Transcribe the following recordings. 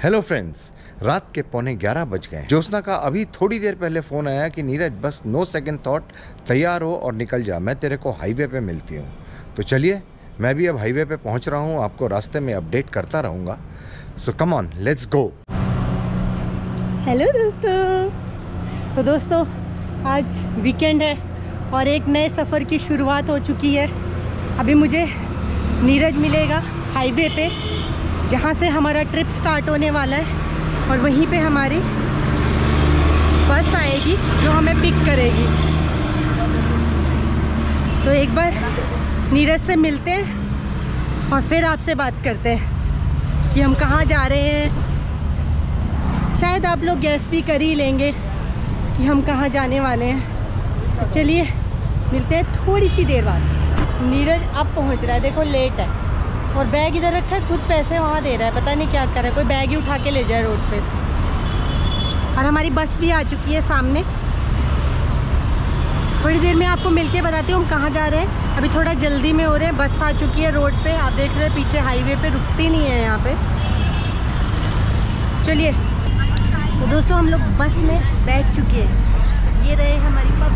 Hello friends, रात के 11:15 बज गए। ज्योत्सना का अभी थोड़ी देर पहले फ़ोन आया कि नीरज बस नो सेकंड थॉट तैयार हो और निकल जा, मैं तेरे को हाईवे पे मिलती हूँ। तो चलिए, मैं भी अब हाईवे पे पहुँच रहा हूँ, आपको रास्ते में अपडेट करता रहूँगा। So come on, let's go. Hello दोस्तों। तो दोस्तों, आज वीकेंड है और एक नए सफ़र की शुरुआत हो चुकी है। अभी मुझे नीरज मिलेगा हाईवे पे, जहाँ से हमारा ट्रिप स्टार्ट होने वाला है, और वहीं पे हमारी बस आएगी जो हमें पिक करेगी। तो एक बार नीरज से मिलते हैं और फिर आपसे बात करते हैं कि हम कहाँ जा रहे हैं। शायद आप लोग गैस भी कर ही लेंगे कि हम कहाँ जाने वाले हैं। तो चलिए मिलते हैं थोड़ी सी देर बाद। नीरज अब पहुँच रहा है, देखो लेट है, और बैग इधर रखा है, खुद पैसे वहाँ दे रहा है, पता नहीं क्या कर रहा है, कोई बैग ही उठा के ले जाए रोड पे से। और हमारी बस भी आ चुकी है सामने। थोड़ी देर में आपको मिलके बताती हूँ हम कहाँ जा रहे हैं। अभी थोड़ा जल्दी में हो रहे हैं, बस आ चुकी है रोड पे, आप देख रहे हैं पीछे हाईवे पे रुकती नहीं है यहाँ पे। चलिए, तो दोस्तों हम लोग बस में बैठ चुके हैं। ये रहे हमारी पब।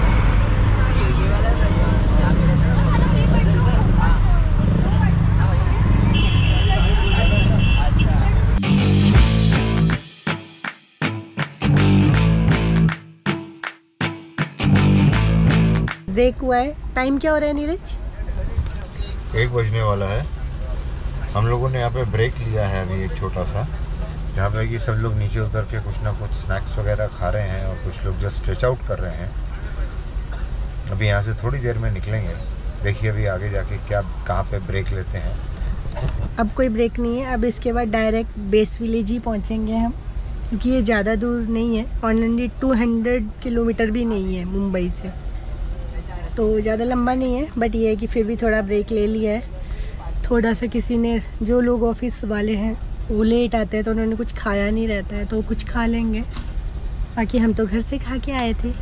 ब्रेक हुआ है। टाइम क्या हो रहा है नीरज? 1 बजने वाला है। हम लोगों ने यहाँ पे ब्रेक लिया है अभी एक छोटा सा, जहाँ पे कि सब लोग नीचे उतर के कुछ ना कुछ स्नैक्स वगैरह खा रहे हैं और कुछ लोग जस्ट स्ट्रेच आउट कर रहे हैं। अभी यहाँ से थोड़ी देर में निकलेंगे। देखिए अभी आगे जाके क्या कहाँ पे ब्रेक लेते हैं। अब कोई ब्रेक नहीं है, अब इसके बाद डायरेक्ट बेस विलेज ही पहुँचेंगे हम, क्योंकि ये ज़्यादा दूर नहीं है। ऑनलाइन 200 किलोमीटर भी नहीं है मुंबई से, तो ज़्यादा लंबा नहीं है। बट ये है कि फिर भी थोड़ा ब्रेक ले लिया है। थोड़ा सा किसी ने, जो लोग ऑफिस वाले हैं वो लेट आते हैं तो उन्होंने कुछ खाया नहीं रहता है, तो कुछ खा लेंगे। बाकी हम तो घर से खा के आए थे।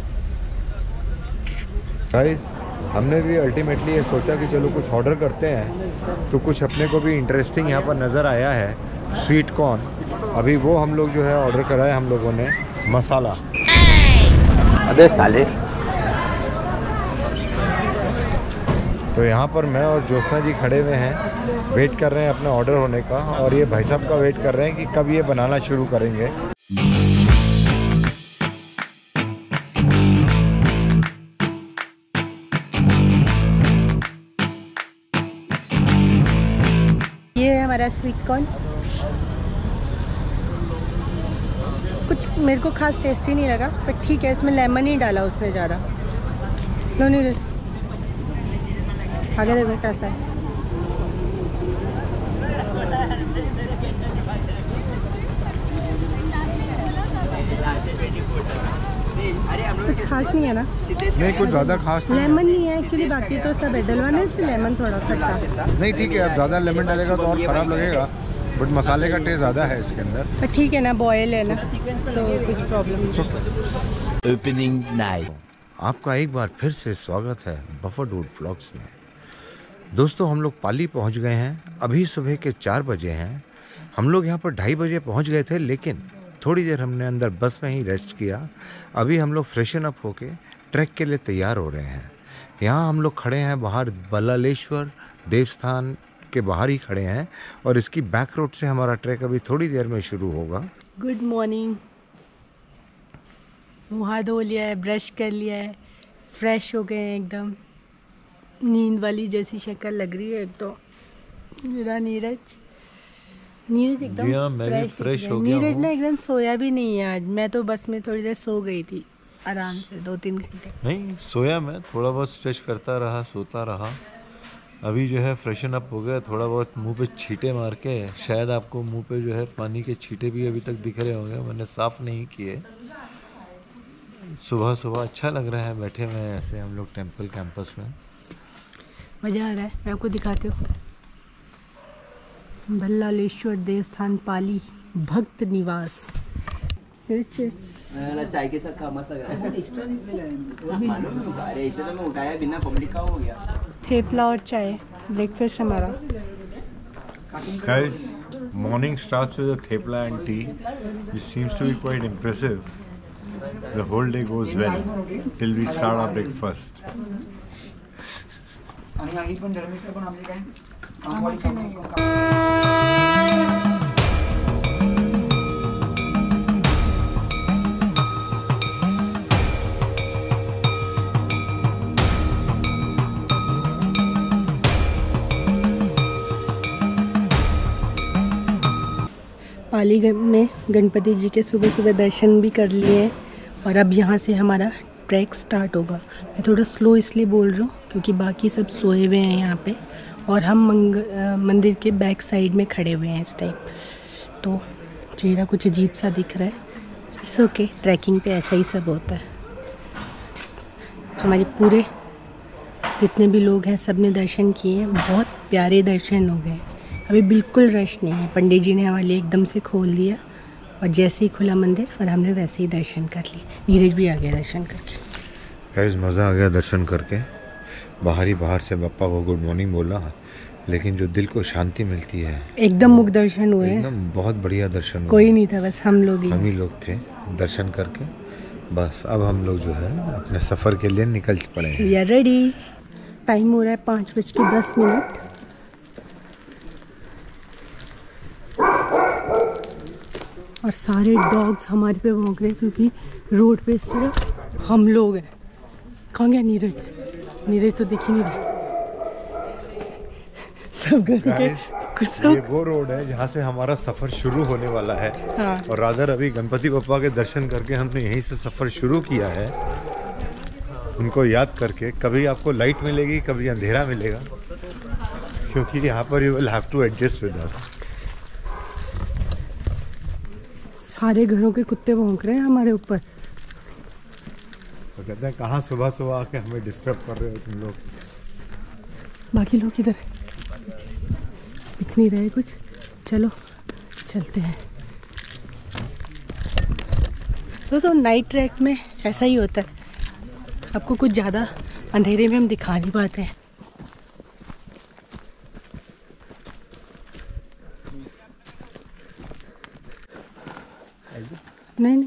गाइस, हमने भी अल्टीमेटली ये सोचा कि चलो कुछ ऑर्डर करते हैं, तो कुछ अपने को भी इंटरेस्टिंग यहाँ पर नज़र आया है। स्वीट कॉर्न, अभी वो हम लोग जो है ऑर्डर करा है हम लोगों ने मसाला। अबे साले। तो यहाँ पर मैं और ज्योत्सना जी खड़े हुए हैं, वेट कर रहे हैं अपने ऑर्डर होने का, और ये भाई साहब का वेट कर रहे हैं कि कब ये बनाना शुरू करेंगे। ये है हमारा स्वीट कॉर्न। कुछ मेरे को खास टेस्टी नहीं लगा, पर ठीक है, इसमें लेमन ही डाला उसने ज़्यादा। लो नहीं, आगे देखो कैसा है। कुछ खास नहीं है ना? नहीं, कुछ ज़्यादा खास नहीं। लेमन नहीं है एक्चुअली, बाकी तो सब है। डलवाने से लेमन थोड़ा खट्टा नहीं, ठीक है, अब ज़्यादा लेमन डालेगा तो और ख़राब लगेगा, बट मसाले का टेस्ट ज़्यादा है इसके अंदर। पर ठीक है ना, बॉयल है ना, तो कुछ प्रॉब्लम नहीं। Opening night. आपका एक बार फिर से स्वागत है बफरडूड व्लॉग्स में। दोस्तों, हम लोग पाली पहुंच गए हैं। अभी सुबह के 4 बजे हैं। हम लोग यहाँ पर 2:30 बजे पहुंच गए थे, लेकिन थोड़ी देर हमने अंदर बस में ही रेस्ट किया। अभी हम लोग फ्रेशन अप होके ट्रैक के लिए तैयार हो रहे हैं। यहाँ हम लोग खड़े हैं बाहर, बल्लालेश्वर देवस्थान के बाहर ही खड़े हैं, और इसकी बैक रोड से हमारा ट्रैक अभी थोड़ी देर में शुरू होगा। Good morning. मुँह हाथ धो लिया है, ब्रश कर लिया है, फ्रेश हो गए हैं एकदम। नींद वाली जैसी शक्ल लग रही है एक तो। जरा नीरज एकदम फ्रेश हो गया। नीरज ना एकदम सोया भी नहीं है आज। मैं तो बस में थोड़ी देर सो गई थी आराम से, 2-3 घंटे। नहीं सोया, मैं थोड़ा बहुत स्ट्रेच करता रहा, सोता रहा। अभी जो है फ्रेशन अप हो गया, थोड़ा बहुत मुंह पे छींटे मार के। शायद आपको मुंह पे जो है पानी के छींटे भी अभी तक दिख रहे होंगे, मैंने साफ़ नहीं किए। सुबह सुबह अच्छा लग रहा है, बैठे हुए हैं ऐसे हम लोग टेम्पल कैंपस में। मज़ा आ रहा है। मैं आपको दिखाती हूँ। बल्लालेश्वर देवस्थान पाली भक्त निवास। चाय के साथ खा मस्त लग रहा है। अरे तो मैं उठाया बिना पब्लिक का हो गया। थेपला और चाय ब्रेकफास्ट हमारा। Guys, Morning starts with a thepla and tea, which seems to be quite impressive. The whole day goes well till we start our breakfast. आणि आई पण धर्मिष्ठ पण आमचे काय कामवाली काम पाली में गणपति जी के सुबह सुबह दर्शन भी कर लिए हैं और अब यहाँ से हमारा ट्रैक स्टार्ट होगा। मैं थोड़ा स्लो इसलिए बोल रहा हूँ क्योंकि बाकी सब सोए हुए हैं यहाँ पे और हम मंदिर के बैक साइड में खड़े हुए हैं इस टाइम, तो चेहरा कुछ अजीब सा दिख रहा है। इट्स ओके, ट्रैकिंग पे ऐसा ही सब होता है। हमारे पूरे जितने भी लोग हैं सब ने दर्शन किए हैं, बहुत प्यारे दर्शन हो गए। अभी बिल्कुल रश नहीं है, पंडित जी ने हमारे लिए एकदम से खोल दिया और जैसे ही खुला मंदिर और हमने वैसे ही दर्शन कर लिए। नीरज भी आ गया दर्शन करके। गाइस मज़ा आ गया दर्शन करके। बाहर से बप्पा को गुड मॉर्निंग बोला, लेकिन जो दिल को शांति मिलती है, एकदम मुख दर्शन हुए, एकदम बहुत बढ़िया दर्शन हुआ। कोई नहीं था, बस हम लोग थे दर्शन करके। बस अब हम लोग जो है अपने सफ़र के लिए निकल पड़े हैं। We are ready. टाइम हो रहा है 5:10। और सारे डॉग्स हमारे पे भौंक रहे हैं क्योंकि रोड पे सिर्फ हम लोग हैं। कहाँ गया नीरज? नीरज तो दिख ही नहीं रहा। सब ये वो रोड है जहाँ से हमारा सफ़र शुरू होने वाला है। हाँ। और रादर अभी गणपति बप्पा के दर्शन करके हमने यहीं से सफ़र शुरू किया है, उनको याद करके। कभी आपको लाइट मिलेगी, कभी अंधेरा मिलेगा, क्योंकि यहाँ पर you will have to adjust with us. सारे घरों के कुत्ते भौंक रहे हैं हमारे ऊपर। तो कहते हैं कहाँ सुबह सुबह आके हमें डिस्टर्ब कर रहे हो तुम लोग। बाकी लोग किधर दिख नहीं रहे कुछ। चलो चलते हैं। दोस्तों नाइट ट्रैक में ऐसा ही होता है, आपको कुछ ज़्यादा अंधेरे में हम दिखा नहीं पाते हैं। नहीं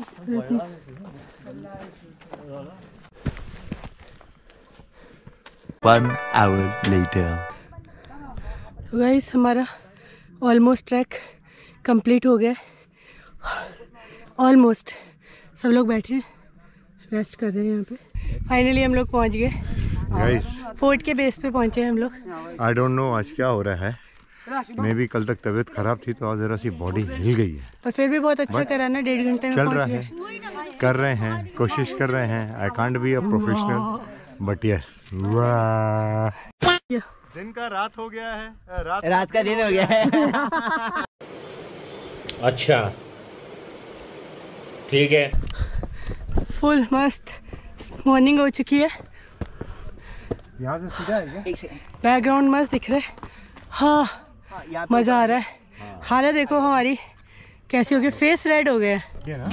1 hour later. गाइस हमारा ऑलमोस्ट ट्रैक कंप्लीट हो गया। ऑलमोस्ट सब लोग बैठे हैं, रेस्ट कर रहे हैं यहाँ पे। फाइनली हम लोग पहुँच गए। गाइस फोर्ट के बेस पे पहुँचे हम लोग। आई डोंट नो आज क्या हो रहा है। मैं भी कल तक तबीयत खराब थी तो आज जरा सी बॉडी हिल गई है, पर फिर भी बहुत अच्छा करा ना, 1.5 घंटे में चल पहुंच रहा गए। है, कर रहे हैं, कोशिश कर रहे हैं। I can't be a professional but yes. दिन का रात हो गया है, रात का दिन हो गया है। अच्छा ठीक है। फुल मस्त मॉर्निंग हो चुकी है। यहाँ से सीधा है क्या? बैकग्राउंड मस्त दिख रहा है। हाँ मज़ा आ रहा है। हालत देखो हमारी कैसी हो गई, फेस रेड हो गया है। ये ना?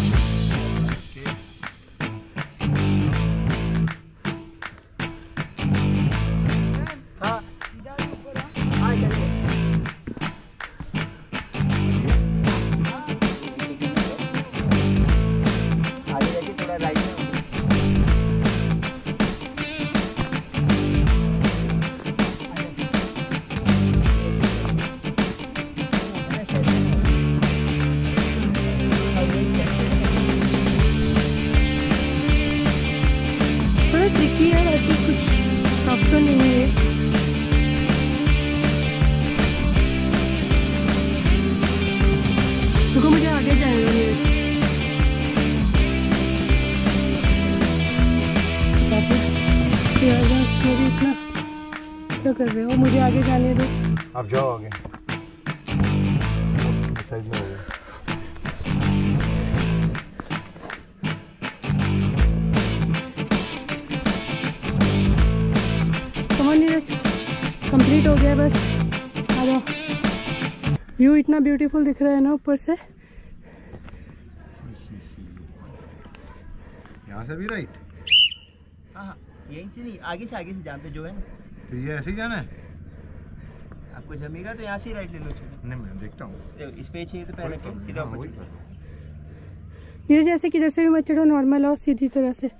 ट्रिकी है, ऐसे कुछ टफ तो नहीं है। रुको मुझे आगे जाने दो। इतना क्या कर रहे हो? मुझे आगे जाने दो। आप जाओ आगे, साइड में हो गया। कंप्लीट हो गया, बस आ जाओ। व्यू इतना ब्यूटीफुल दिख रहा है ना ऊपर से। यहाँ से भी राइट? हाँ यहीं से नहीं, आगे से जहाँ पे जो है ना। तो ये ऐसे ही जाना है? अब आपको जमेगा तो यहाँ से राइट ले लो। चलो नहीं मैं देखता हूँ। देखो इस पे चाहिए तो पैर रखें सीधा हाँ, ऊपर वही चलो। ये जैसे किधर से भी मत चढ़ो, नॉर्मल आओ सीधी तरह से।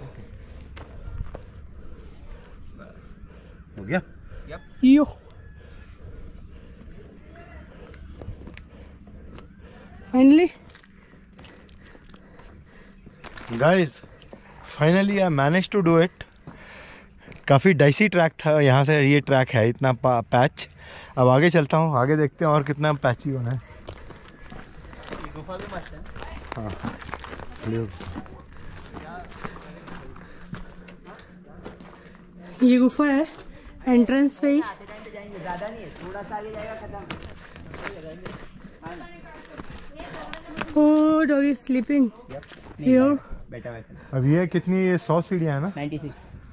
हो गया। Yo finally guys finally I manage to do it. काफ़ी डाइसी ट्रैक था, यहाँ से ये ट्रैक है इतना पैच। अब आगे चलता हूँ, आगे देखते हैं और कितना पैची होना है। ये गुफा भी मस्त है। हाँ ये गुफा है एंट्रेंस पे ही। ज़्यादा नहीं है, थोड़ा सा आगे जाएगा खत्म। Oh doggy sleeping here. बैठा बैठा। अब ये कितनी 100 सीढ़ियाँ हैं ना? 96।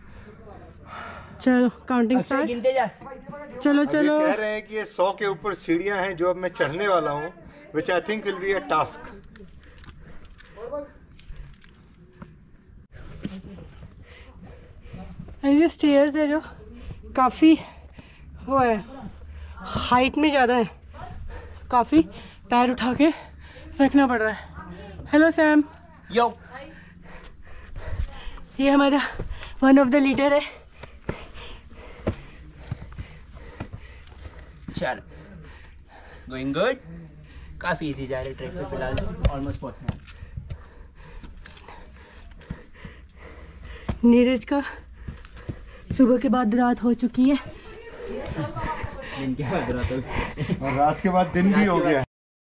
चलो काउंटिंग स्टार्ट। गिनते जा। चलो चलो। कह रहे हैं कि ये 100 के ऊपर सीढ़ियाँ हैं जो अब मैं चढ़ने वाला हूँ, which I think will be a task. ये स्टेयर्स है जो काफ़ी वो है, हाइट में ज़्यादा है, काफ़ी पैर उठा के रखना पड़ रहा है। Hello Sam. यो ये हमारा वन ऑफ द लीडर है। चल गोइंग गुड। काफ़ी इजी जा रहे ट्रैक पे फिलहाल, ऑलमोस्ट पहुंचना। नीरज का सुबह के बाद रात हो चुकी है। दिन के बाद रात हो गई। और रात के बाद दिन भी हो गया है।